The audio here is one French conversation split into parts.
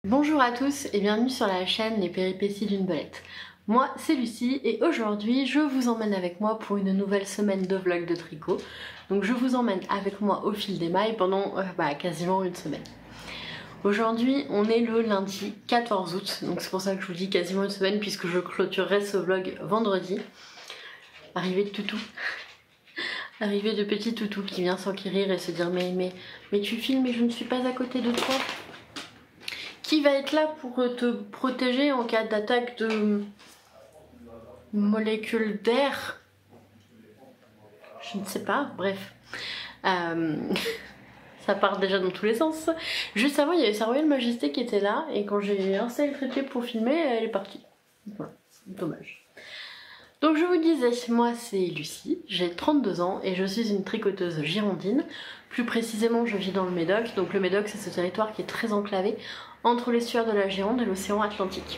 Bonjour à tous et bienvenue sur la chaîne Les Péripéties d'une Belette. Moi c'est Lucie et aujourd'hui je vous emmène avec moi pour une nouvelle semaine de vlog de tricot. Donc je vous emmène avec moi au fil des mailles pendant quasiment une semaine. Aujourd'hui on est le lundi 14 août, donc c'est pour ça que je vous dis quasiment une semaine puisque je clôturerai ce vlog vendredi. Arrivée de toutou. Arrivée de petit toutou qui vient s'enquérir et se dire mais tu filmes et je ne suis pas à côté de toi. Qui va être là pour te protéger en cas d'attaque de molécules d'air? Je ne sais pas, bref. Ça part déjà dans tous les sens. Juste avant, il y avait sa Royale Majesté qui était là, et quand j'ai installé le trépied pour filmer, elle est partie. Voilà, dommage. Donc je vous disais, moi c'est Lucie, j'ai 32 ans et je suis une tricoteuse girondine. Plus précisément, je vis dans le Médoc. Donc le Médoc, c'est ce territoire qui est très enclavé entre l'estuaire de la Gironde et l'océan Atlantique.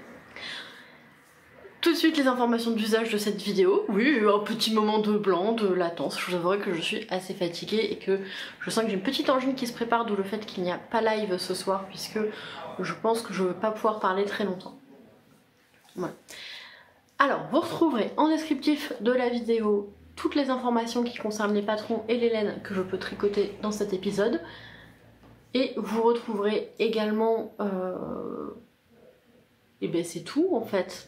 Tout de suite les informations d'usage de cette vidéo. Oui, un petit moment de blanc, de latence. Je vous avouerai que je suis assez fatiguée et que je sens que j'ai une petite angine qui se prépare, d'où le fait qu'il n'y a pas live ce soir puisque je pense que je ne vais pas pouvoir parler très longtemps. Voilà. Alors, vous retrouverez en descriptif de la vidéo toutes les informations qui concernent les patrons et les laines que je peux tricoter dans cet épisode. Et vous retrouverez également... Et ben c'est tout en fait.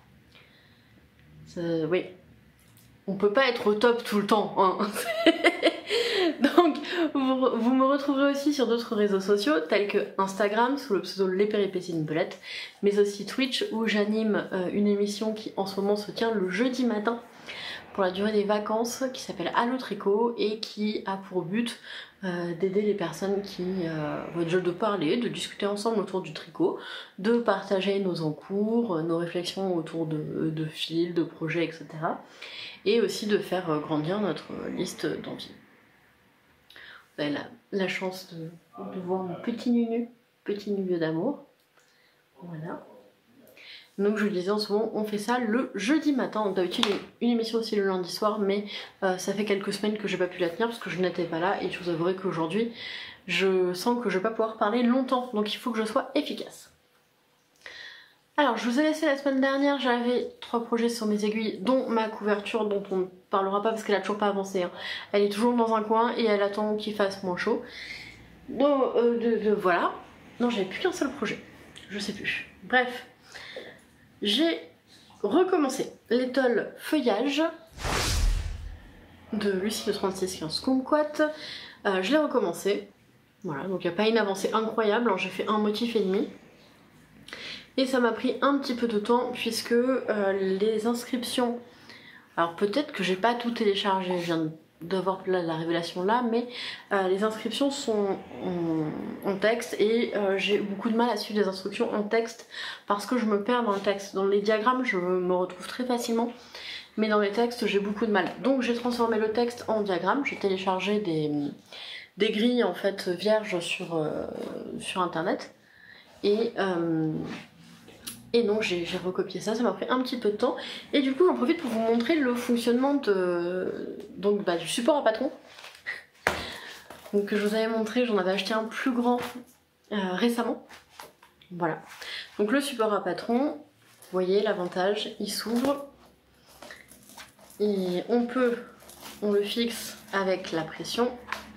Oui. On peut pas être au top tout le temps. Hein. Donc vous me retrouverez aussi sur d'autres réseaux sociaux tels que Instagram sous le pseudo Les Péripéties d'une Belette, mais aussi Twitch où j'anime une émission qui en ce moment se tient le jeudi matin pour la durée des vacances qui s'appelle Allo Tricot et qui a pour but d'aider les personnes qui de parler, de discuter ensemble autour du tricot, de partager nos encours, nos réflexions autour de fils, de projets, etc. Et aussi de faire grandir notre liste d'envies. Vous avez la chance de voir mon petit nunu d'amour. Voilà. Donc je vous le disais, en ce moment on fait ça le jeudi matin. D'habitude une émission aussi le lundi soir, mais ça fait quelques semaines que j'ai pas pu la tenir parce que je n'étais pas là et je vous avouerai qu'aujourd'hui je sens que je vais pas pouvoir parler longtemps, donc il faut que je sois efficace. Alors je vous ai laissé la semaine dernière, j'avais 3 projets sur mes aiguilles, dont ma couverture dont on ne parlera pas parce qu'elle a toujours pas avancé. Hein. Elle est toujours dans un coin et elle attend qu'il fasse moins chaud. Donc voilà. Non, j'avais plus qu'un seul projet, je sais plus. Bref. J'ai recommencé l'étole feuillage de Lucie de 3615 Kumquat. Je l'ai recommencé. Voilà, donc il n'y a pas une avancée incroyable. J'ai fait un motif et demi. Et ça m'a pris un petit peu de temps puisque les inscriptions... Alors peut-être que j'ai pas tout téléchargé, je viens d'avoir la révélation là, mais les inscriptions sont en texte et j'ai beaucoup de mal à suivre les instructions en texte parce que je me perds dans le texte. Dans les diagrammes je me retrouve très facilement, mais dans les textes j'ai beaucoup de mal. Donc j'ai transformé le texte en diagramme, j'ai téléchargé des grilles en fait vierges sur internet et donc j'ai recopié ça m'a pris un petit peu de temps et du coup j'en profite pour vous montrer le fonctionnement du support à patron. Donc que je vous avais montré, j'en avais acheté un plus grand récemment. Voilà. Donc le support à patron, vous voyez l'avantage, il s'ouvre et on le fixe avec la pression.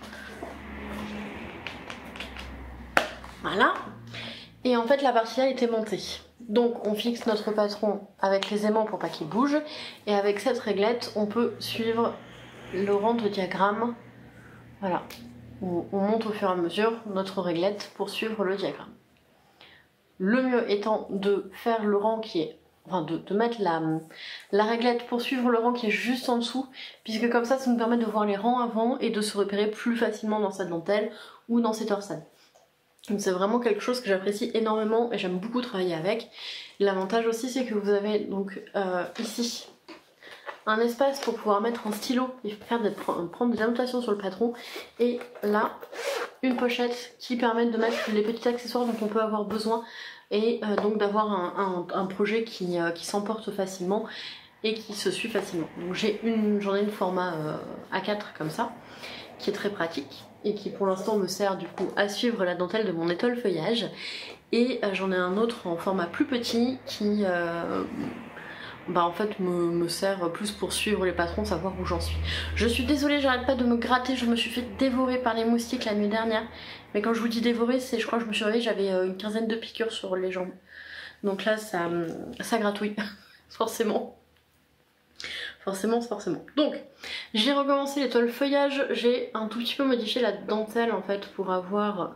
Voilà. Et en fait la partie là était montée. Donc on fixe notre patron avec les aimants pour pas qu'il bouge et avec cette réglette on peut suivre le rang de diagramme. Voilà, on monte au fur et à mesure notre réglette pour suivre le diagramme. Le mieux étant de faire le rang qui est... Enfin de mettre la réglette pour suivre le rang qui est juste en dessous, puisque comme ça nous permet de voir les rangs avant et de se repérer plus facilement dans sa dentelle ou dans ses torsades. Donc c'est vraiment quelque chose que j'apprécie énormément et j'aime beaucoup travailler avec. L'avantage aussi c'est que vous avez donc ici un espace pour pouvoir mettre un stylo et prendre des annotations sur le patron, et là une pochette qui permet de mettre les petits accessoires dont on peut avoir besoin et donc d'avoir un projet qui s'emporte facilement et qui se suit facilement. Donc j'en ai une format A4 comme ça qui est très pratique et qui pour l'instant me sert du coup à suivre la dentelle de mon étole feuillage. Et j'en ai un autre en format plus petit qui en fait me sert plus pour suivre les patrons, savoir où j'en suis. Je suis désolée, j'arrête pas de me gratter, je me suis fait dévorer par les moustiques la nuit dernière. Mais quand je vous dis dévorer, c'est, je crois que je me suis réveillée, j'avais une quinzaine de piqûres sur les jambes. Donc là ça gratouille, forcément. Forcément. Donc j'ai recommencé l'étoile feuillage, j'ai un tout petit peu modifié la dentelle en fait pour avoir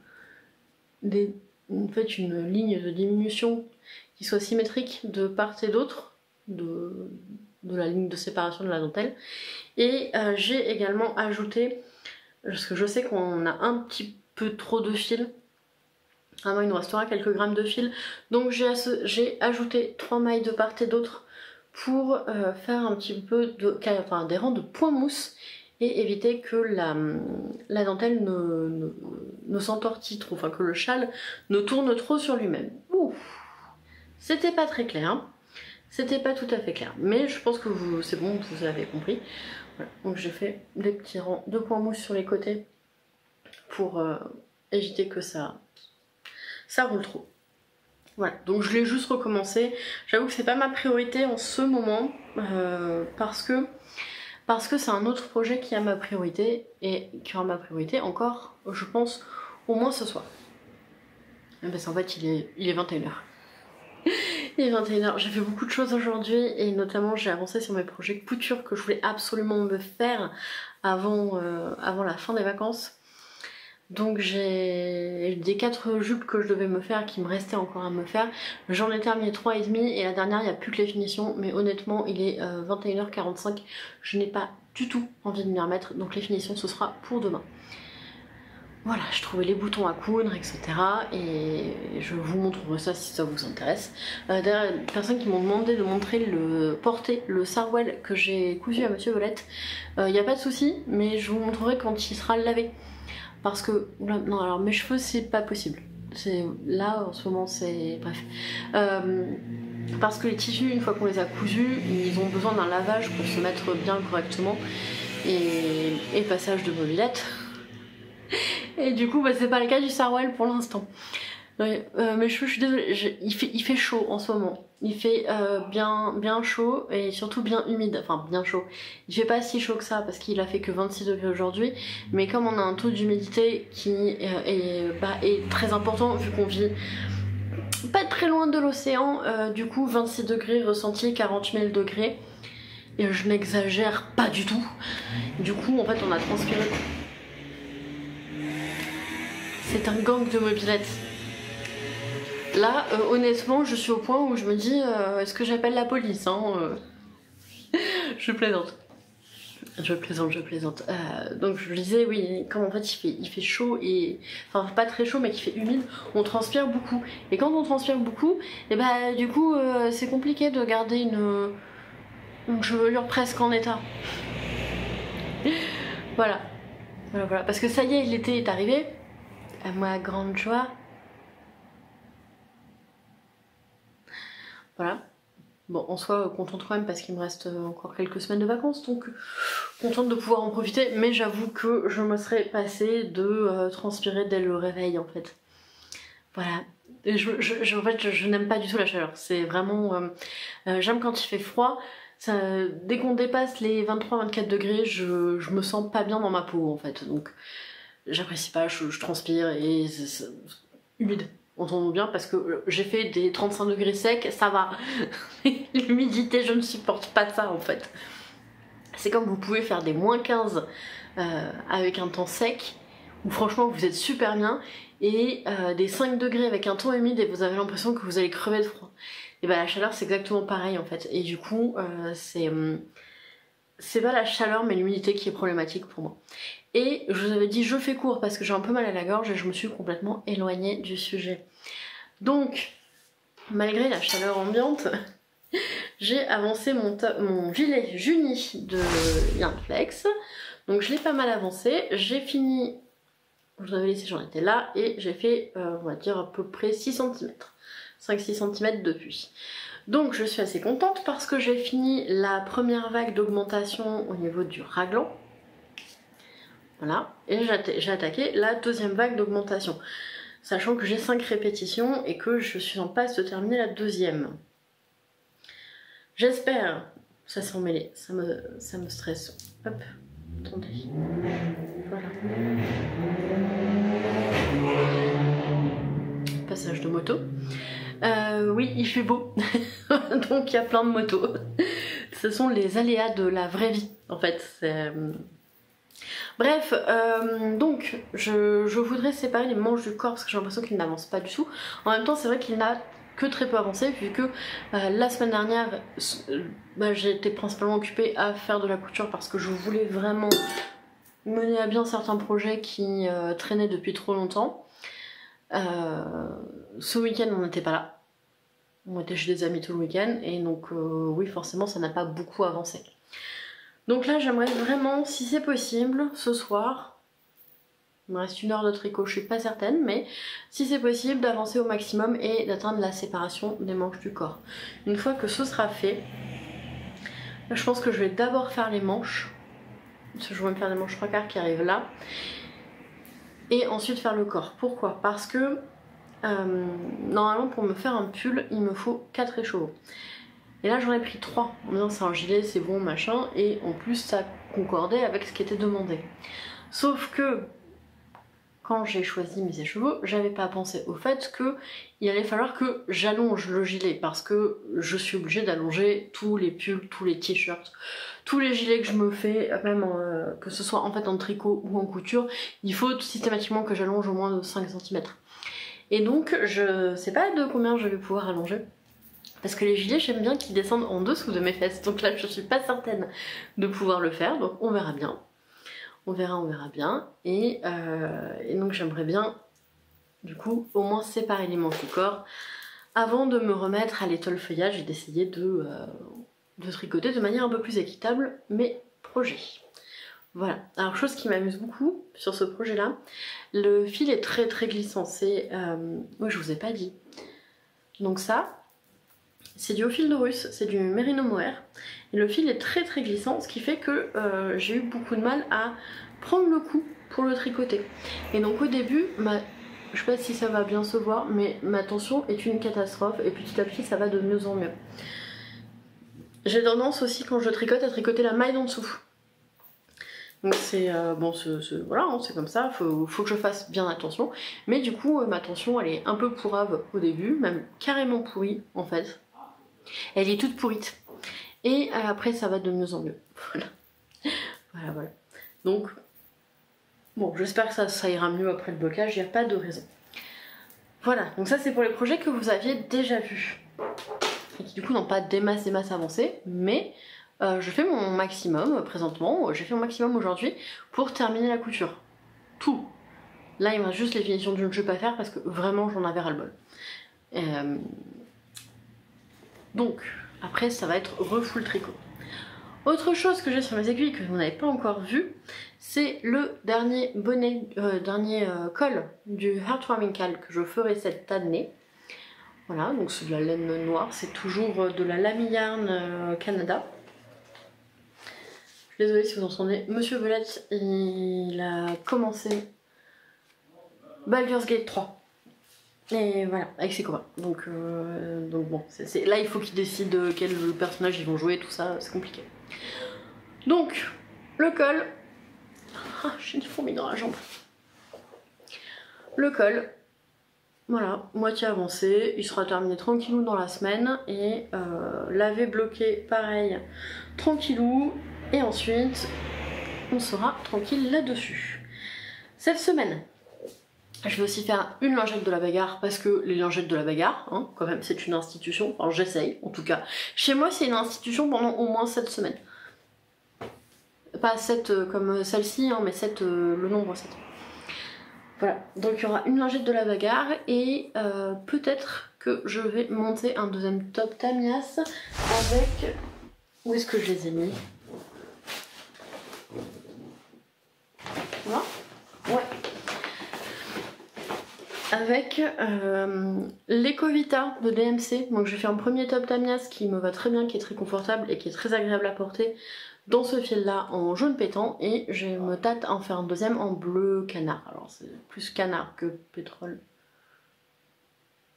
en fait une ligne de diminution qui soit symétrique de part et d'autre de la ligne de séparation de la dentelle. Et j'ai également ajouté, parce que je sais qu'on a un petit peu trop de fils, vraiment il nous restera quelques grammes de fil, donc j'ai ajouté 3 mailles de part et d'autre pour faire un petit peu des rangs de point mousse et éviter que la dentelle ne s'entortille trop, enfin que le châle ne tourne trop sur lui-même. C'était pas très clair, hein. C'était pas tout à fait clair, mais je pense que c'est bon, vous avez compris. Voilà. Donc j'ai fait des petits rangs de points mousse sur les côtés pour éviter que ça roule trop. Voilà, donc je l'ai juste recommencé. J'avoue que c'est pas ma priorité en ce moment parce que c'est un autre projet qui a ma priorité et qui aura ma priorité encore, je pense, au moins ce soir. Parce qu'en fait, il est 21h. Il est 21h, j'ai fait beaucoup de choses aujourd'hui et notamment j'ai avancé sur mes projets couture que je voulais absolument me faire avant la fin des vacances. Donc j'ai des 4 jupes que je devais me faire qui me restaient encore à me faire. J'en ai terminé 3,5 et la dernière il n'y a plus que les finitions, mais honnêtement il est 21h45, je n'ai pas du tout envie de m'y remettre, donc les finitions ce sera pour demain. Voilà, je trouvais les boutons à coudre, etc. Et je vous montrerai ça si ça vous intéresse. D'ailleurs, il y a des personnes qui m'ont demandé de porter le sarwell que j'ai cousu à Monsieur Volette. Il n'y a pas de souci, mais je vous montrerai quand il sera lavé. Parce que, non, alors mes cheveux c'est pas possible. Là en ce moment c'est... Bref. Parce que les tissus, une fois qu'on les a cousus, ils ont besoin d'un lavage pour se mettre bien correctement. Et passage de mobilette. Et du coup c'est pas le cas du sarwell pour l'instant. Mes cheveux, je suis désolée, il fait chaud en ce moment. Il fait bien chaud et surtout bien humide, enfin bien chaud. Il fait pas si chaud que ça parce qu'il a fait que 26 degrés aujourd'hui, mais comme on a un taux d'humidité qui est très important vu qu'on vit pas très loin de l'océan, du coup 26 degrés ressenti, 40 000 degrés, et je n'exagère pas du tout. Du coup en fait on a transpiré. C'est un gang de mobylettes. Là, honnêtement, je suis au point où je me dis, est-ce que j'appelle la police hein, Je plaisante. Je plaisante. Donc je disais, oui, comme en fait il fait chaud et... Enfin, pas très chaud, mais qu'il fait humide, on transpire beaucoup. Et quand on transpire beaucoup, et bah du coup, c'est compliqué de garder une chevelure presque en état. Voilà. Parce que ça y est, l'été est arrivé. À ma grande joie. Voilà. Bon, en soi, contente quand même parce qu'il me reste encore quelques semaines de vacances, donc contente de pouvoir en profiter, mais j'avoue que je me serais passée de transpirer dès le réveil en fait. Voilà. Et en fait, je n'aime pas du tout la chaleur. C'est vraiment... j'aime quand il fait froid. Dès qu'on dépasse les 23-24 degrés, je me sens pas bien dans ma peau en fait. Donc j'apprécie pas, je transpire et c'est humide. On tombe bien parce que j'ai fait des 35 degrés secs, ça va. L'humidité, je ne supporte pas ça en fait. C'est comme vous pouvez faire des -15 avec un temps sec, où franchement vous êtes super bien, et des 5 degrés avec un temps humide et vous avez l'impression que vous allez crever de froid. Et bah la chaleur c'est exactement pareil en fait. Et du coup c'est pas la chaleur mais l'humidité qui est problématique pour moi. Et je vous avais dit je fais court parce que j'ai un peu mal à la gorge et je me suis complètement éloignée du sujet. Donc, malgré la chaleur ambiante, j'ai avancé mon gilet Juni de Yarnflex. Donc je l'ai pas mal avancé. J'ai fini, je vous avais laissé, j'en étais là, et j'ai fait, on va dire à peu près 6 cm. 5-6 cm depuis. Donc je suis assez contente parce que j'ai fini la première vague d'augmentation au niveau du raglan. Voilà, et j'ai attaqué la deuxième vague d'augmentation. sachant que j'ai 5 répétitions et que je suis en passe de terminer la deuxième. J'espère, ça s'est emmêlé, ça me stresse. Hop, attendez. Voilà. Passage de moto. Oui, il fait beau, donc il y a plein de motos. Ce sont les aléas de la vraie vie, en fait. Bref, donc je voudrais séparer les manches du corps parce que j'ai l'impression qu'il n'avance pas du tout. En même temps, c'est vrai qu'il n'a que très peu avancé vu que la semaine dernière, j'ai été principalement occupée à faire de la couture parce que je voulais vraiment mener à bien certains projets qui traînaient depuis trop longtemps. Ce week-end, on n'était pas là. On était chez des amis tout le week-end et donc oui, forcément, ça n'a pas beaucoup avancé. Donc là, j'aimerais vraiment, si c'est possible, ce soir, il me reste 1 heure de tricot, je suis pas certaine, mais si c'est possible, d'avancer au maximum et d'atteindre la séparation des manches du corps. Une fois que ce sera fait, là, je pense que je vais d'abord faire les manches, parce que je vais me faire des manches 3/4 qui arrivent là, et ensuite faire le corps. Pourquoi? Parce que normalement, pour me faire un pull, il me faut 4 écheveaux. Et là j'en ai pris 3 en me disant c'est un gilet, c'est bon, machin, et en plus ça concordait avec ce qui était demandé. Sauf que quand j'ai choisi mes écheveaux, j'avais pas pensé au fait qu'il allait falloir que j'allonge le gilet parce que je suis obligée d'allonger tous les pulls, tous les t-shirts, tous les gilets que je me fais, même que ce soit en fait en tricot ou en couture, il faut systématiquement que j'allonge au moins de 5 cm. Et donc je sais pas de combien je vais pouvoir allonger. Parce que les gilets, j'aime bien qu'ils descendent en dessous de mes fesses. Donc là, je suis pas certaine de pouvoir le faire. Donc on verra bien. On verra bien. Et donc j'aimerais bien, du coup, au moins séparer les manches du corps avant de me remettre à l'étole feuillage et d'essayer de tricoter de manière un peu plus équitable mes projets. Voilà. Alors, chose qui m'amuse beaucoup sur ce projet-là, le fil est très très glissant. C'est... moi, je vous ai pas dit. Donc ça... c'est du haut fil de russe, c'est du Merino Mohair et le fil est très très glissant, ce qui fait que j'ai eu beaucoup de mal à prendre le coup pour le tricoter. Et donc au début, je sais pas si ça va bien se voir, mais ma tension est une catastrophe et petit à petit ça va de mieux en mieux. J'ai tendance aussi quand je tricote à tricoter la maille d'en dessous. Donc c'est bon, voilà, hein, c'est comme ça, faut que je fasse bien attention. Mais du coup, ma tension elle est un peu pourrave au début, même carrément pourrie en fait. Elle est toute pourrite. Et après ça va de mieux en mieux. Voilà. Voilà. Donc, bon, j'espère que ça ira mieux après le blocage, il n'y a pas de raison. Voilà, donc ça c'est pour les projets que vous aviez déjà vus. Et qui du coup n'ont pas des masses avancées, mais je fais mon maximum présentement, j'ai fait mon maximum aujourd'hui pour terminer la couture. Tout. Là il me reste juste les finitions d'une jupe à faire parce que vraiment j'en avais ras-le-bol. Donc, après ça va être refull tricot. Autre chose que j'ai sur mes aiguilles que vous n'avez pas encore vu, c'est le dernier bonnet, col du Heartwarming Cal que je ferai cette année. Voilà, donc c'est de la laine noire, c'est toujours de la Lamy Yarn Canada. Je suis désolée si vous entendez, Monsieur Belette, il a commencé Baldur's Gate 3. Et voilà, avec ses copains. Donc bon, là il faut qu'ils décident quel personnage ils vont jouer, tout ça, c'est compliqué. Donc, le col. Ah, j'ai une fourmi dans la jambe. Le col. Voilà, moitié avancé. Il sera terminé tranquillou dans la semaine. Et lavé, bloqué, pareil, tranquillou. Et ensuite, on sera tranquille là-dessus. Cette semaine, je vais aussi faire une lingette de la bagarre parce que les lingettes de la bagarre, hein, quand même, c'est une institution. Alors j'essaye, en tout cas. Chez moi, c'est une institution pendant au moins 7 semaines. Pas 7 comme celle-ci, hein, mais 7, le nombre 7. Voilà, donc il y aura une lingette de la bagarre et peut-être que je vais monter un deuxième top Tamias avec... Où est-ce que je les ai mis? Voilà. Ouais. Avec l'Ecovita de DMC. Donc j'ai fait un premier top Tamias qui me va très bien, qui est très confortable et qui est très agréable à porter dans ce fil là en jaune pétant, et je me tâte à en faire un deuxième en bleu canard. Alors c'est plus canard que pétrole.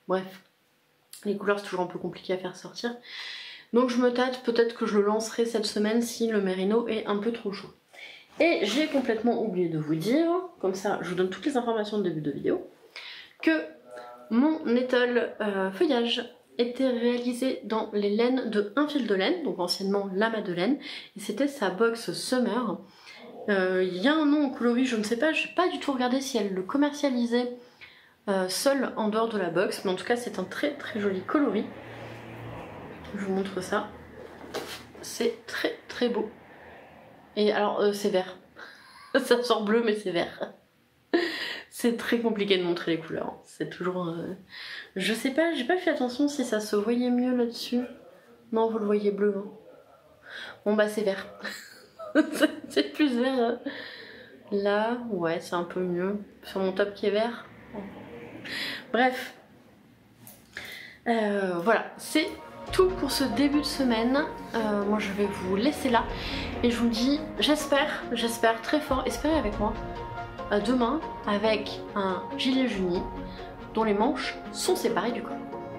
Bref, les couleurs c'est toujours un peu compliqué à faire sortir. Donc je me tâte, peut-être que je le lancerai cette semaine si le Merino est un peu trop chaud. Et j'ai complètement oublié de vous dire, comme ça je vous donne toutes les informations de début de vidéo, que mon étole feuillage était réalisé dans les laines de Un fil de laine, donc anciennement la Madeleine, et c'était sa box Summer. Il y a un nom en coloris, je ne sais pas, je n'ai pas du tout regardé si elle le commercialisait seul en dehors de la box, mais en tout cas c'est un très très joli coloris. Je vous montre ça, c'est très très beau. Et alors c'est vert, ça sort bleu mais c'est vert. C'est très compliqué de montrer les couleurs, c'est toujours... Je sais pas, j'ai pas fait attention si ça se voyait mieux là-dessus. Non, vous le voyez bleu. Hein. Bon bah c'est vert. C'est plus vert. Là, ouais, c'est un peu mieux. Sur mon top qui est vert. Bref. Voilà, c'est tout pour ce début de semaine. Moi je vais vous laisser là. Et je vous dis, j'espère très fort, espérez avec moi, demain avec un gilet Juni dont les manches sont séparées du corps.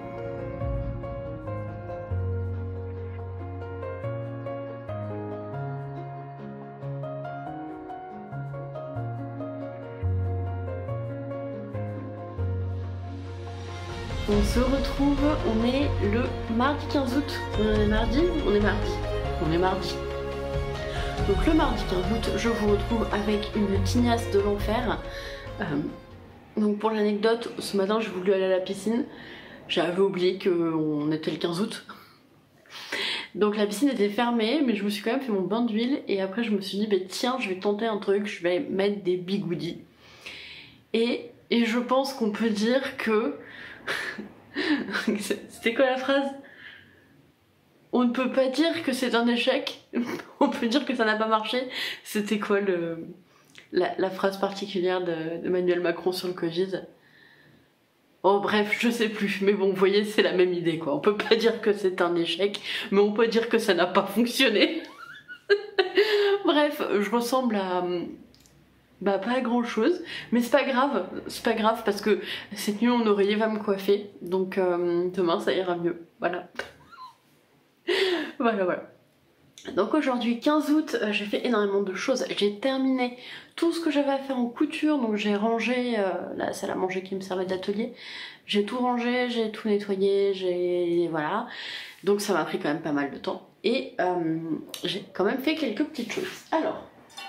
On se retrouve, on est le mardi 15 août. On est mardi. Donc le mardi 15 août, je vous retrouve avec une tignasse de l'enfer. Donc pour l'anecdote, ce matin j'ai voulu aller à la piscine. J'avais oublié qu'on était le 15 août. Donc la piscine était fermée, mais je me suis quand même fait mon bain d'huile. Et après je me suis dit, bah, tiens, je vais tenter un truc, je vais mettre des bigoudis. Et je pense qu'on peut dire que... C'était quoi la phrase? On ne peut pas dire que c'est un échec, on peut dire que ça n'a pas marché. C'était quoi la phrase particulière d'Emmanuel Macron sur le Covid? Oh bref, je sais plus, mais bon, vous voyez, c'est la même idée quoi. On peut pas dire que c'est un échec, mais on peut dire que ça n'a pas fonctionné. Bref, je ressemble à... Bah pas à grand chose, mais c'est pas grave parce que cette nuit mon oreiller va me coiffer, donc demain ça ira mieux, voilà. Voilà. Donc aujourd'hui 15 août, j'ai fait énormément de choses, j'ai terminé tout ce que j'avais à faire en couture, donc j'ai rangé la salle à manger qui me servait d'atelier, j'ai tout rangé, j'ai tout nettoyé, voilà, donc ça m'a pris quand même pas mal de temps, et j'ai quand même fait quelques petites choses. Alors...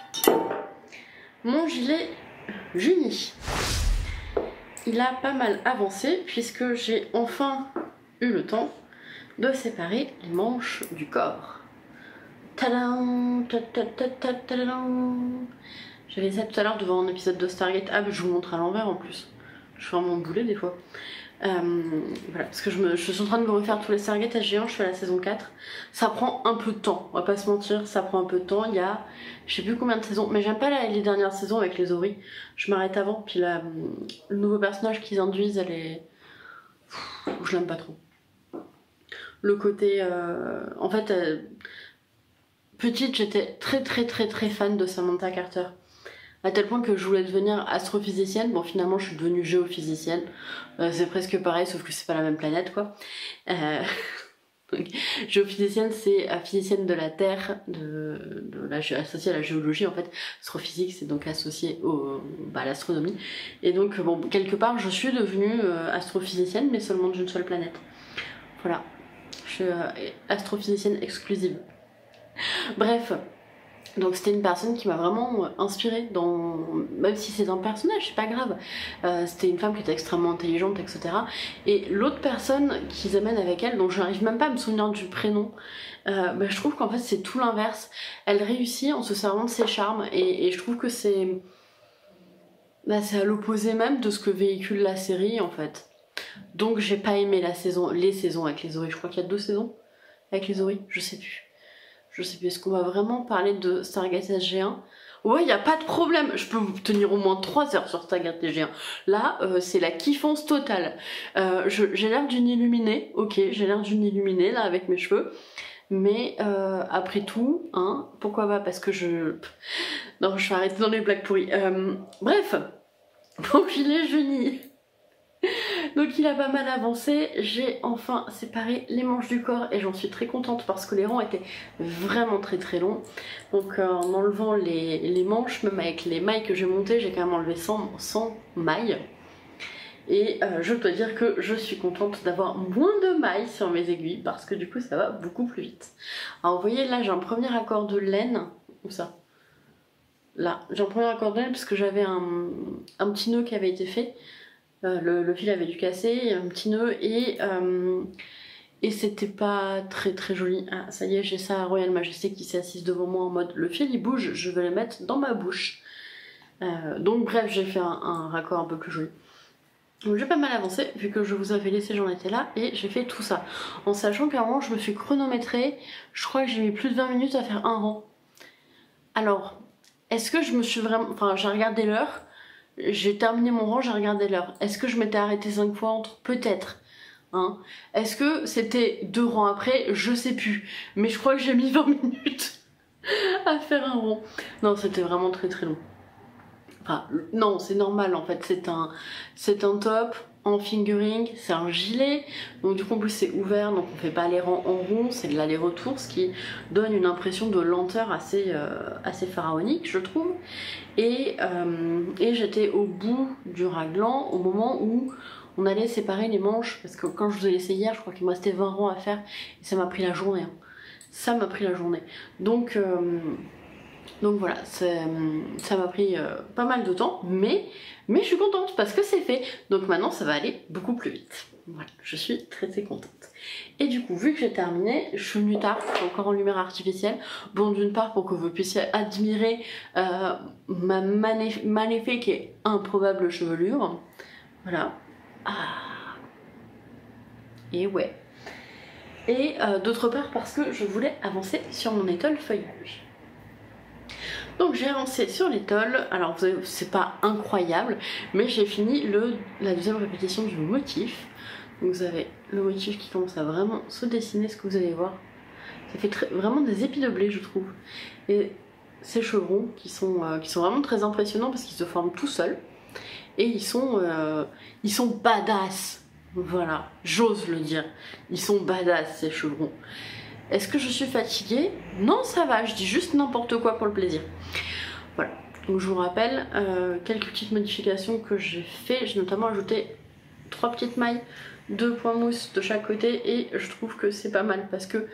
Mon gilet Juni, il a pas mal avancé puisque j'ai enfin eu le temps de séparer les manches du corps. Tadam, j'avais ça tout à l'heure devant un épisode de Stargate. Ah, mais je vous montre à l'envers en plus. Je fais mon boulet des fois. Voilà, parce que je suis en train de me refaire tous les Stargate SG1, je fais la saison 4. Ça prend un peu de temps, on va pas se mentir, ça prend un peu de temps. Il y a, je sais plus combien de saisons, mais j'aime pas les dernières saisons avec les Ori. Je m'arrête avant, puis là, le nouveau personnage qu'ils induisent, elle est... je l'aime pas trop. Le côté... En fait, petite, j'étais très fan de Samantha Carter. À tel point que je voulais devenir astrophysicienne. Bon, finalement, je suis devenue géophysicienne. C'est presque pareil, sauf que c'est pas la même planète, quoi. Donc, géophysicienne, c'est physicienne de la Terre, associée à la géologie, en fait. Astrophysique, c'est donc associé à l'astronomie. Et donc, bon, quelque part, je suis devenue astrophysicienne, mais seulement d'une seule planète. Voilà. Je suis astrophysicienne exclusive. Bref. Donc c'était une personne qui m'a vraiment inspirée, même si c'est un personnage, c'est pas grave. C'était une femme qui était extrêmement intelligente, etc. Et l'autre personne qu'ils amènent avec elle, dont je n'arrive même pas à me souvenir du prénom, je trouve qu'en fait c'est tout l'inverse. Elle réussit en se servant de ses charmes, et je trouve que c'est à l'opposé même de ce que véhicule la série en fait. Donc j'ai pas aimé les saisons avec les Ori. Je crois qu'il y a 2 saisons avec les Ori, je sais plus. Est-ce qu'on va vraiment parler de Stargate SG1? Ouais, il n'y a pas de problème, je peux vous tenir au moins 3 heures sur Stargate SG1. Là, c'est la kiffance totale. J'ai l'air d'une illuminée, ok, j'ai l'air d'une illuminée là avec mes cheveux. Mais après tout, hein, pourquoi pas? Parce que non, je vais arrêter dans les blagues pourries. Bref, mon gilet Juni. Donc il a pas mal avancé, j'ai enfin séparé les manches du corps et j'en suis très contente parce que les rangs étaient vraiment très longs. Donc en enlevant les manches, même avec les mailles que j'ai montées, j'ai quand même enlevé 100 mailles. Et je dois dire que je suis contente d'avoir moins de mailles sur mes aiguilles parce que du coup ça va beaucoup plus vite. Alors vous voyez là j'ai un premier accord de laine, où ça ? Là, j'ai un premier accord de laine parce que j'avais un petit nœud qui avait été fait. Le fil avait dû casser, un petit nœud et c'était pas très joli. Ah ça y est, j'ai ça à Royal Majesté qui s'est assise devant moi en mode le fil il bouge, je vais le mettre dans ma bouche. Donc bref, j'ai fait un raccord un peu plus joli. Donc j'ai pas mal avancé, vu que je vous avais laissé, j'en étais là, et j'ai fait tout ça. En sachant qu'à un moment, je me suis chronométrée, je crois que j'ai mis plus de 20 minutes à faire un rang. Alors, est-ce que je me suis vraiment... Enfin, j'ai regardé l'heure, j'ai terminé mon rang, j'ai regardé l'heure. Est-ce que je m'étais arrêtée 5 fois entre? Peut-être. Hein. Est-ce que c'était 2 rangs après? Je sais plus. Mais je crois que j'ai mis 20 minutes à faire un rang. Non, c'était vraiment très long. Enfin, non, c'est normal en fait, c'est un top en fingering, c'est un gilet, donc du coup en plus c'est ouvert, donc on fait pas les rangs en rond, c'est de l'aller-retour, ce qui donne une impression de lenteur assez pharaonique je trouve. Et j'étais au bout du raglan au moment où on allait séparer les manches, parce que quand je vous ai laissé hier, je crois qu'il me restait 20 rangs à faire, et ça m'a pris la journée. Hein. Ça m'a pris la journée. Donc voilà, ça m'a pris pas mal de temps, mais je suis contente parce que c'est fait. Donc maintenant ça va aller beaucoup plus vite. Voilà, je suis très contente. Et du coup, vu que j'ai terminé, je suis venue tard, je suis encore en lumière artificielle. Bon, d'une part pour que vous puissiez admirer ma magnifique et improbable chevelure. Voilà. Ah. Et ouais. Et d'autre part parce que je voulais avancer sur mon étole feuillage. Donc j'ai avancé sur l'étole, alors c'est pas incroyable, mais j'ai fini la deuxième répétition du motif. Donc vous avez le motif qui commence à vraiment se dessiner, ce que vous allez voir. Ça fait vraiment des épis de blé je trouve. Et ces chevrons qui sont vraiment très impressionnants parce qu'ils se forment tout seuls. Et ils sont badass. Voilà, j'ose le dire. Ils sont badass ces chevrons. Est-ce que je suis fatiguée? Non, ça va, je dis juste n'importe quoi pour le plaisir. Voilà, donc je vous rappelle quelques petites modifications que j'ai fait. J'ai notamment ajouté 3 petites mailles, 2 points mousse de chaque côté et je trouve que c'est pas mal parce que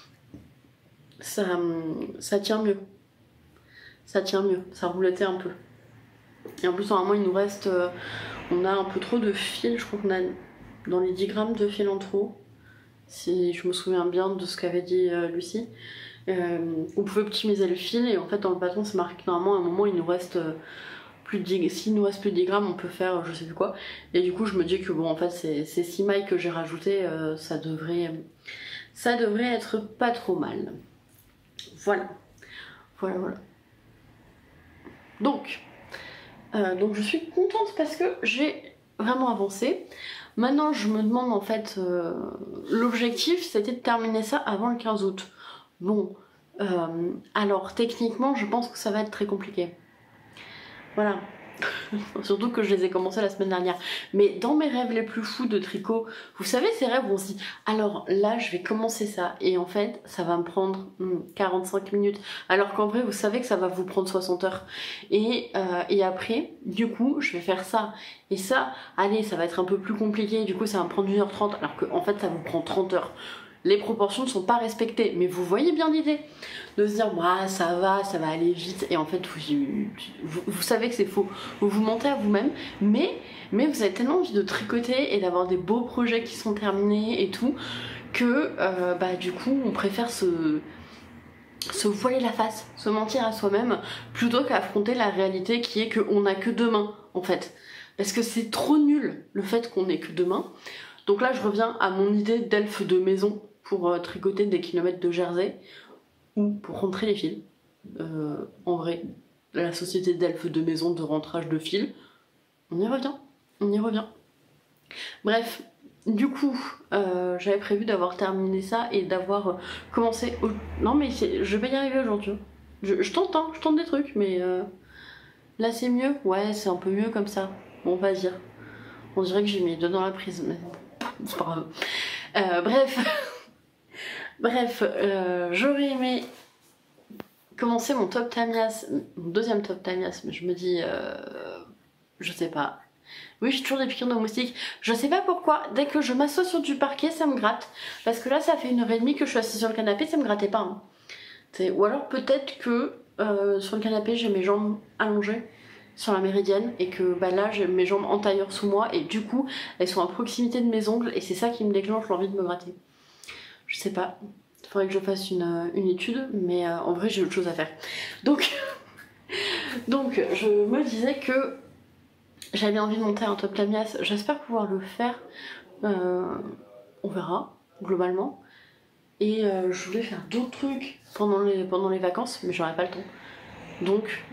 ça tient mieux. Ça tient mieux, ça roulettait un peu. Et en plus, normalement, il nous reste... on a un peu trop de fil, je crois qu'on a dans les 10 grammes de fil en trop. Si je me souviens bien de ce qu'avait dit Lucie. On pouvait optimiser le fil et en fait dans le patron c'est marqué que normalement à un moment il nous reste plus de 10, s'il nous reste plus de 10 grammes on peut faire je sais plus quoi. Et du coup je me dis que bon en fait ces 6 mailles que j'ai rajoutées ça devrait être pas trop mal. Voilà. Donc je suis contente parce que j'ai vraiment avancé. Maintenant je me demande en fait, l'objectif c'était de terminer ça avant le 15 août. Bon, alors techniquement je pense que ça va être très compliqué. Voilà. Surtout que je les ai commencés la semaine dernière. Mais dans mes rêves les plus fous de tricot, vous savez ces rêves où on se dit alors là je vais commencer ça et en fait ça va me prendre 45 minutes alors qu'en vrai vous savez que ça va vous prendre 60 heures et après du coup je vais faire ça et ça, allez ça va être un peu plus compliqué du coup ça va me prendre 1h30 alors qu'en fait ça vous prend 30 heures. Les proportions ne sont pas respectées, mais vous voyez bien l'idée de se dire bah, ça va aller vite et en fait vous savez que c'est faux, vous vous mentez à vous-même, mais vous avez tellement envie de tricoter et d'avoir des beaux projets qui sont terminés et tout que du coup on préfère se voiler la face, se mentir à soi-même plutôt qu'affronter la réalité qui est qu'on n'a que 2 mains en fait, parce que c'est trop nul le fait qu'on ait que 2 mains. Donc là je reviens à mon idée d'elfe de maison pour tricoter des kilomètres de jersey ou pour rentrer les fils. En vrai, la société d'elfes de maison de rentrage de fils, on y revient. Bref, du coup, j'avais prévu d'avoir terminé ça et d'avoir commencé... Non mais je vais y arriver aujourd'hui. Je tente des trucs, mais là c'est mieux. Ouais, c'est un peu mieux comme ça. Bon, on va dire. On dirait que j'ai mis les doigts dans la prise, mais c'est pas grave. Bref, j'aurais aimé commencer mon top Tamias, mon deuxième top Tamias, mais je me dis, je sais pas. Oui, j'ai toujours des piqûres de moustiques. Je sais pas pourquoi, dès que je m'assois sur du parquet, ça me gratte. Parce que là, ça fait 1h30 que je suis assise sur le canapé, ça me grattait pas. Hein. Ou alors peut-être que sur le canapé, j'ai mes jambes allongées sur la méridienne et que bah, là, j'ai mes jambes en tailleur sous moi et du coup, elles sont à proximité de mes ongles et c'est ça qui me déclenche l'envie de me gratter. Je sais pas. Il faudrait que je fasse une étude, mais en vrai, j'ai autre chose à faire. Donc je me disais que j'avais envie de monter un top Tamias. J'espère pouvoir le faire. On verra, globalement. Et je voulais faire d'autres trucs pendant les vacances, mais j'aurais pas le temps. Donc,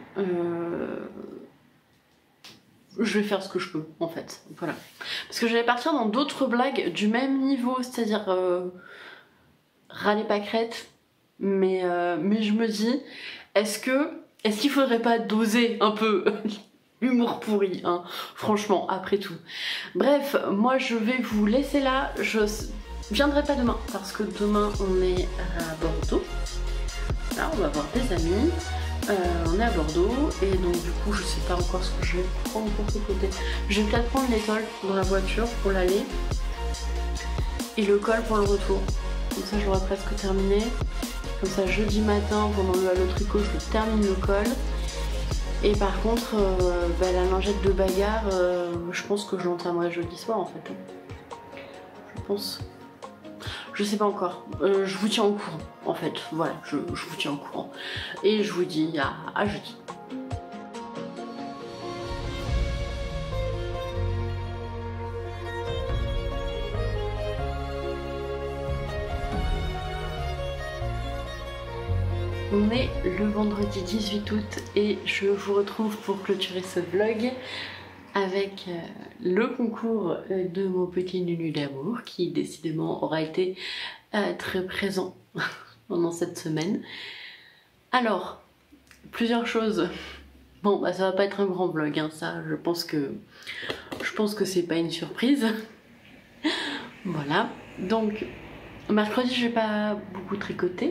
je vais faire ce que je peux, en fait. Voilà. Parce que j'allais partir dans d'autres blagues du même niveau, c'est-à-dire râler pâquerette. Mais je me dis, est-ce qu'il faudrait pas doser un peu l'humour pourri, hein, franchement, après tout. Bref, moi je vais vous laisser là. Je viendrai pas demain parce que demain on est à Bordeaux. Là, on va voir des amis. On est à Bordeaux et donc du coup je sais pas encore ce que je vais prendre pour ce côté. Je vais peut-être prendre l'école dans la voiture pour l'aller et le col pour le retour. Comme ça j'aurai presque terminé. Comme ça jeudi matin pendant le tricot je termine le col. Et par contre bah, la lingette de bagarre je pense que je l'entamerai jeudi soir en fait. Je pense. Je sais pas encore, je vous tiens au courant en fait, voilà, je vous tiens au courant. Et je vous dis à jeudi. On est le vendredi 18 août et je vous retrouve pour clôturer ce vlog avec le concours de mon petit Nunu d'amour qui décidément aura été très présent pendant cette semaine. Alors, plusieurs choses. Bon, bah ça va pas être un grand vlog, hein, ça, je pense que c'est pas une surprise. Voilà, donc mercredi je vais pas beaucoup tricoter.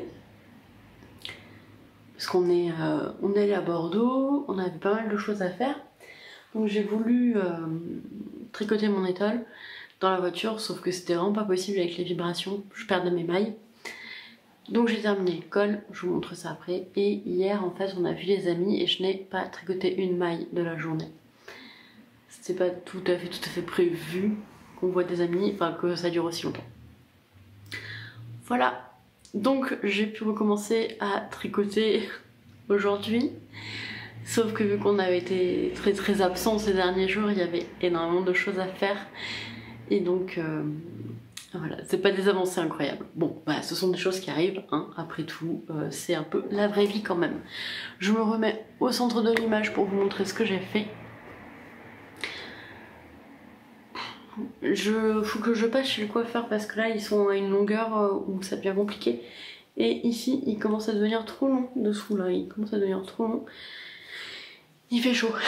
Parce qu'on est allé à Bordeaux, on avait pas mal de choses à faire. Donc j'ai voulu tricoter mon étole dans la voiture, sauf que c'était vraiment pas possible avec les vibrations, je perdais mes mailles. Donc j'ai terminé le col, je vous montre ça après. Et hier en fait on a vu les amis et je n'ai pas tricoté une maille de la journée. C'était pas tout à fait prévu qu'on voit des amis, enfin que ça dure aussi longtemps. Voilà, donc j'ai pu recommencer à tricoter aujourd'hui. Sauf que vu qu'on avait été très absent ces derniers jours, il y avait énormément de choses à faire. Et donc, voilà, c'est pas des avancées incroyables. Bon, bah, ce sont des choses qui arrivent, hein, après tout, c'est un peu la vraie vie quand même. Je me remets au centre de l'image pour vous montrer ce que j'ai fait. Faut que je passe chez le coiffeur parce que là, ils sont à une longueur où ça devient compliqué. Et ici, il commence à devenir trop long dessous, là, il commence à devenir trop long. Il fait chaud.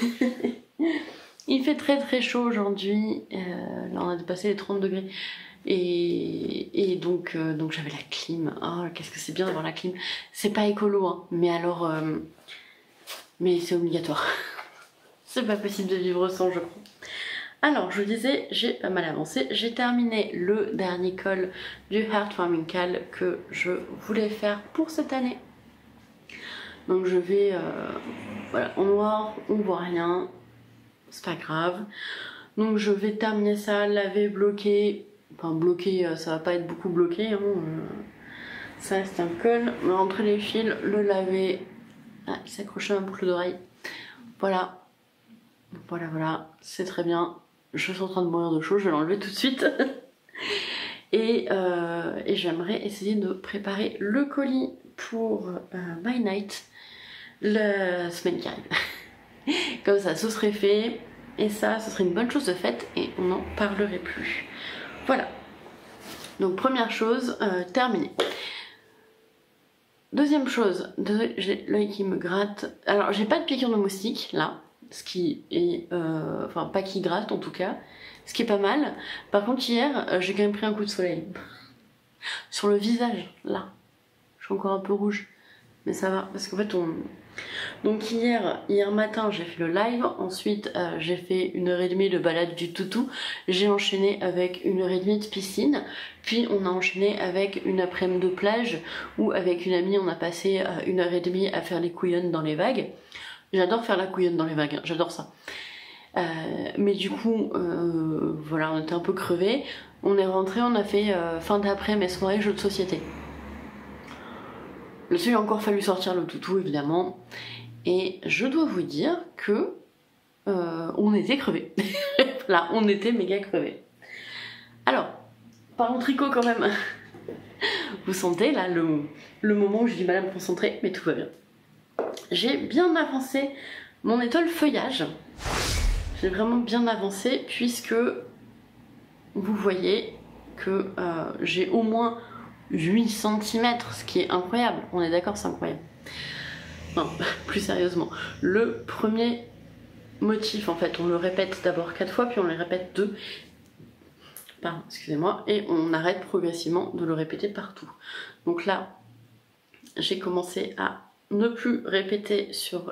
Il fait très chaud aujourd'hui. Là on a dépassé les 30 degrés. Et donc j'avais la clim. Oh, qu'est-ce que c'est bien d'avoir la clim. C'est pas écolo, hein, mais alors... mais c'est obligatoire. C'est pas possible de vivre sans, je crois. Alors, je vous disais, j'ai pas mal avancé. J'ai terminé le dernier col du Heartwarming Cal que je voulais faire pour cette année. Donc je vais, voilà, en noir, on voit rien, c'est pas grave. Donc je vais terminer ça, laver, bloquer, enfin bloquer, ça va pas être beaucoup bloqué, hein. Ça reste un col, rentrer les fils, le laver, ah, il s'accroche à ma boucle d'oreille. Voilà, c'est très bien. Je suis en train de mourir de chaud, je vais l'enlever tout de suite. Et j'aimerais essayer de préparer le colis pour My Night la semaine qui arrive. Comme ça, ce serait fait. Et ça, ce serait une bonne chose de faite et on n'en parlerait plus. Voilà. Donc première chose, terminée. Deuxième chose, désolée, j'ai l'œil qui me gratte. Alors j'ai pas de piqûre de moustique là, ce qui est, enfin pas qui gratte en tout cas, ce qui est pas mal. Par contre hier, j'ai quand même pris un coup de soleil. Sur le visage, là. Je suis encore un peu rouge, mais ça va, parce qu'en fait Donc hier matin j'ai fait le live, ensuite j'ai fait 1h30 de balade du toutou, j'ai enchaîné avec 1h30 de piscine, puis on a enchaîné avec une après-midi de plage où avec une amie on a passé 1h30 à faire les couillonnes dans les vagues. J'adore faire la couillonne dans les vagues, hein, j'adore ça. Mais du coup, voilà, on était un peu crevés. On est rentré, on a fait fin d'après mes soirées jeux de société. Là-dessus, il a encore fallu sortir le toutou évidemment. Et je dois vous dire que on était crevés. Là, on était méga crevés. Alors, parlons tricot quand même. Vous sentez là le moment où j'ai du mal à me concentrer, mais tout va bien. J'ai bien avancé mon étole feuillage. J'ai vraiment bien avancé puisque vous voyez que j'ai au moins 8 cm, ce qui est incroyable. On est d'accord, c'est incroyable. Non, plus sérieusement. Le premier motif, en fait, on le répète d'abord 4 fois, puis on le répète 2. Pardon, excusez-moi. Et on arrête progressivement de le répéter partout. Donc là, j'ai commencé à ne plus répéter sur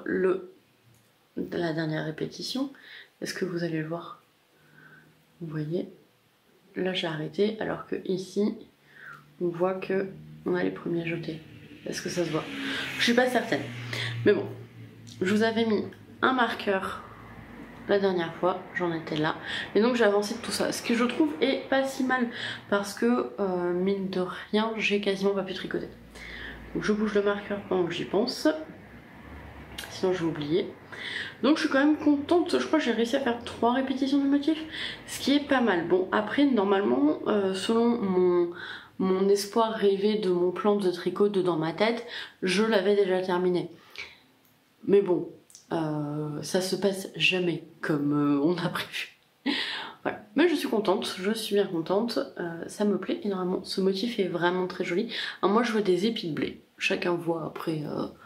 la dernière répétition. Est-ce que vous allez le voir? Vous voyez? Là, j'ai arrêté, alors que ici, on voit que on a les premiers jetés. Est-ce que ça se voit? Je suis pas certaine. Mais bon, je vous avais mis un marqueur la dernière fois, j'en étais là. Et donc j'ai avancé de tout ça. Ce que je trouve est pas si mal parce que, mine de rien, j'ai quasiment pas pu tricoter. Donc je bouge le marqueur pendant que j'y pense. Sinon je vais oublier. Donc je suis quand même contente, je crois que j'ai réussi à faire 3 répétitions du motif, ce qui est pas mal. Bon après normalement, selon mon espoir rêvé de mon plan de tricot dans ma tête, je l'avais déjà terminé. Mais bon, ça se passe jamais comme on a prévu. Voilà. Mais je suis contente, je suis bien contente, ça me plaît énormément. Ce motif est vraiment très joli. Alors moi je vois des épis de blé, chacun voit après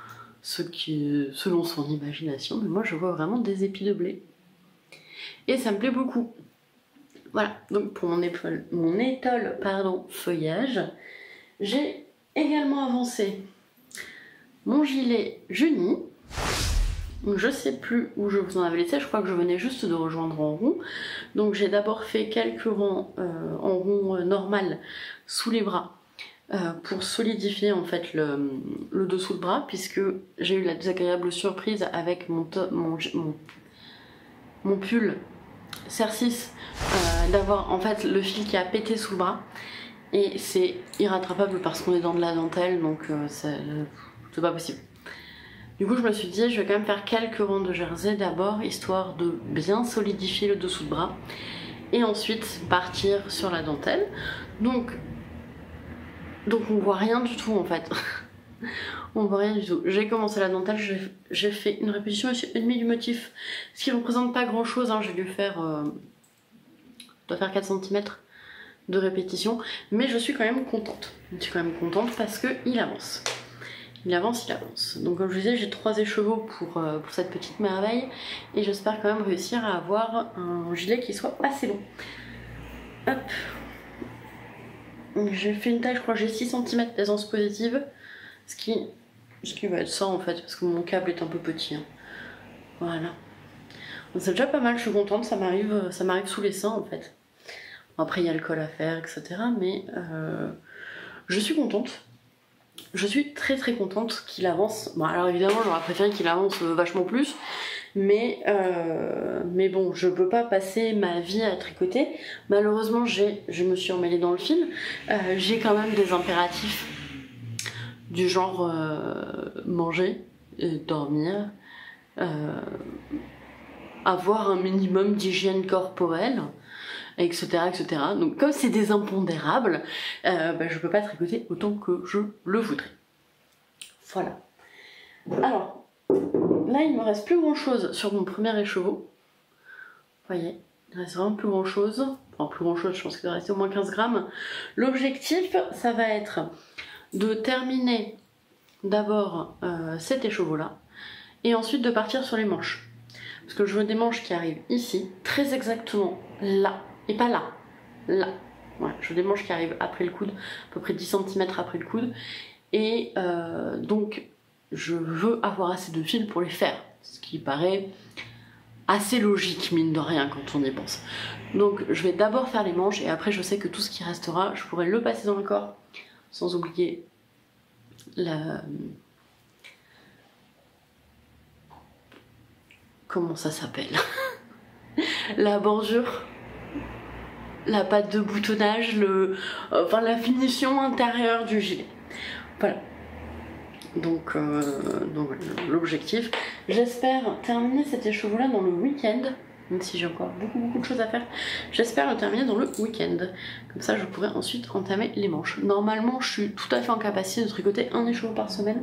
selon son imagination, mais moi je vois vraiment des épis de blé. Et ça me plaît beaucoup. Voilà, donc pour mon étole feuillage, j'ai également avancé mon gilet Junie. Je sais plus où je vous en avais laissé, je crois que je venais juste de rejoindre en rond. Donc j'ai d'abord fait quelques rangs en rond normal sous les bras pour solidifier en fait le dessous de bras, puisque j'ai eu la désagréable surprise avec mon pull Cercis d'avoir en fait le fil qui a pété sous le bras. Et c'est irrattrapable parce qu'on est dans de la dentelle, donc c'est pas possible. Du coup je me suis dit je vais quand même faire quelques rangs de jersey d'abord, histoire de bien solidifier le dessous de bras et ensuite partir sur la dentelle. Donc on voit rien du tout en fait. On voit rien du tout. J'ai commencé la dentelle, j'ai fait une répétition et demie du motif, ce qui ne représente pas grand chose, hein. J'ai dû faire, doit faire 4 cm de répétition, mais je suis quand même contente. Je suis quand même contente parce qu'il avance. Il avance, il avance. Donc comme je vous disais, j'ai 3 écheveaux pour cette petite merveille et j'espère quand même réussir à avoir un gilet qui soit assez long. Hop. J'ai fait une taille, je crois que j'ai 6 cm d'aisance positive, ce qui va être ça en fait, parce que mon câble est un peu petit. Hein. Voilà. C'est déjà pas mal, je suis contente, ça m'arrive sous les seins en fait. Après il y a le col à faire, etc. Mais je suis contente. Je suis très très contente qu'il avance. Bon alors évidemment j'aurais préféré qu'il avance vachement plus. Mais bon, je peux pas passer ma vie à tricoter. Malheureusement, je me suis emmêlée dans le fil. J'ai quand même des impératifs du genre manger, dormir, avoir un minimum d'hygiène corporelle, etc., etc. Donc comme c'est des impondérables, je peux pas tricoter autant que je le voudrais. Voilà. Alors, là il me reste plus grand chose sur mon premier écheveau. Vous voyez, il reste vraiment plus grand chose. Enfin plus grand chose, je pense qu'il doit rester au moins 15 grammes. L'objectif, ça va être de terminer d'abord cet écheveau là et ensuite de partir sur les manches. Parce que je veux des manches qui arrivent ici, très exactement là, et pas là, là. Voilà, je veux des manches qui arrivent après le coude, à peu près 10 cm après le coude. Et donc, je veux avoir assez de fil pour les faire, ce qui paraît assez logique, mine de rien, quand on y pense. Donc, je vais d'abord faire les manches, et après, je sais que tout ce qui restera, je pourrais le passer dans le corps, sans oublier la... Comment ça s'appelle? La bordure, la pâte de boutonnage, enfin la finition intérieure du gilet. Voilà. Donc voilà, l'objectif. J'espère terminer cet écheveau là dans le week-end, même si j'ai encore beaucoup de choses à faire. J'espère le terminer dans le week-end. Comme ça, je pourrai ensuite entamer les manches. Normalement, je suis tout à fait en capacité de tricoter un écheveau par semaine.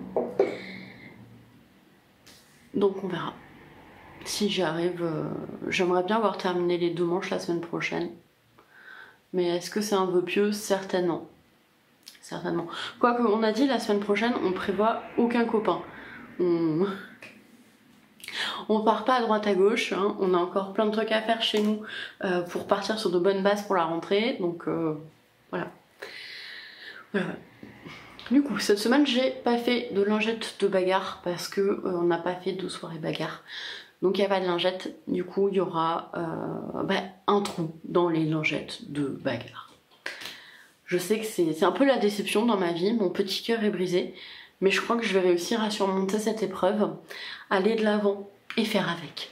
Donc on verra. Si j'y arrive, j'aimerais bien avoir terminé les 2 manches la semaine prochaine. Mais est-ce que c'est un vœu pieux? Certainement. Certainement. Quoique, on a dit la semaine prochaine, on prévoit aucun copain. On part pas à droite à gauche, hein. On a encore plein de trucs à faire chez nous pour partir sur de bonnes bases pour la rentrée. Donc voilà. Voilà. Du coup, cette semaine, j'ai pas fait de lingettes de bagarre parce que on n'a pas fait de soirée bagarre. Donc il n'y a pas de lingettes, du coup il y aura un trou dans les lingettes de bagarre. Je sais que c'est un peu la déception dans ma vie, mon petit cœur est brisé, mais je crois que je vais réussir à surmonter cette épreuve, aller de l'avant et faire avec.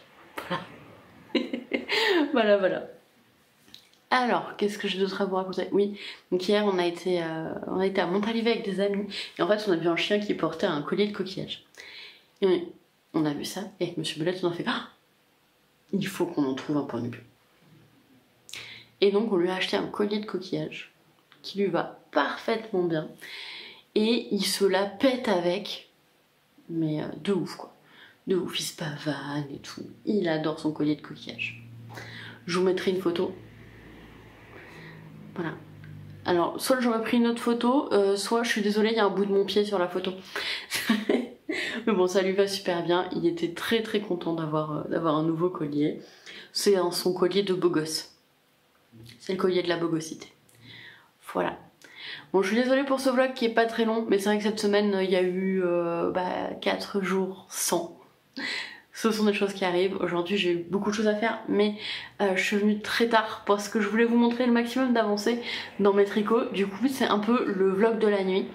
Voilà. voilà. Alors, qu'est-ce que j'ai d'autre à vous raconter? Oui, donc hier on a été à Montalivet avec des amis, et en fait on a vu un chien qui portait un collier de coquillage. Et on a vu ça, et avec Monsieur Belette on a fait ah, il faut qu'on en trouve un point de vue. Et donc on lui a acheté un collier de coquillage qui lui va parfaitement bien, et il se la pète avec, mais de ouf quoi, de ouf, il se pavane et tout, il adore son collier de coquillage. Je vous mettrai une photo. Voilà. Alors, soit j'aurais pris une autre photo, soit je suis désolée, il y a un bout de mon pied sur la photo. Mais bon, ça lui va super bien. Il était très content d'avoir un nouveau collier. C'est son collier de beau gosse. C'est le collier de la bogossité. Voilà. Bon, je suis désolée pour ce vlog qui est pas très long, mais c'est vrai que cette semaine, il y a eu 4 jours sans. Ce sont des choses qui arrivent. Aujourd'hui, j'ai eu beaucoup de choses à faire, mais je suis venue très tard parce que je voulais vous montrer le maximum d'avancées dans mes tricots. Du coup, c'est un peu le vlog de la nuit.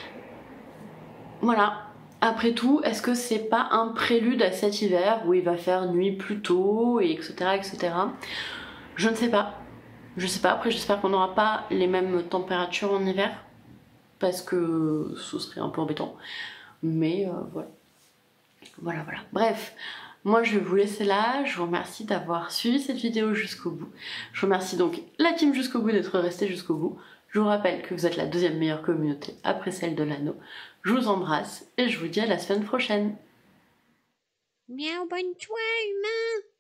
Voilà. Après tout, est-ce que c'est pas un prélude à cet hiver où il va faire nuit plus tôt, et etc. Je ne sais pas. Je sais pas. Après, j'espère qu'on n'aura pas les mêmes températures en hiver parce que ce serait un peu embêtant. Mais voilà. Voilà. Bref, moi je vais vous laisser là. Je vous remercie d'avoir suivi cette vidéo jusqu'au bout. Je remercie donc la team jusqu'au bout d'être restée jusqu'au bout. Je vous rappelle que vous êtes la 2e meilleure communauté après celle de l'anneau. Je vous embrasse et je vous dis à la semaine prochaine. Miaou, bonne soirée, humain.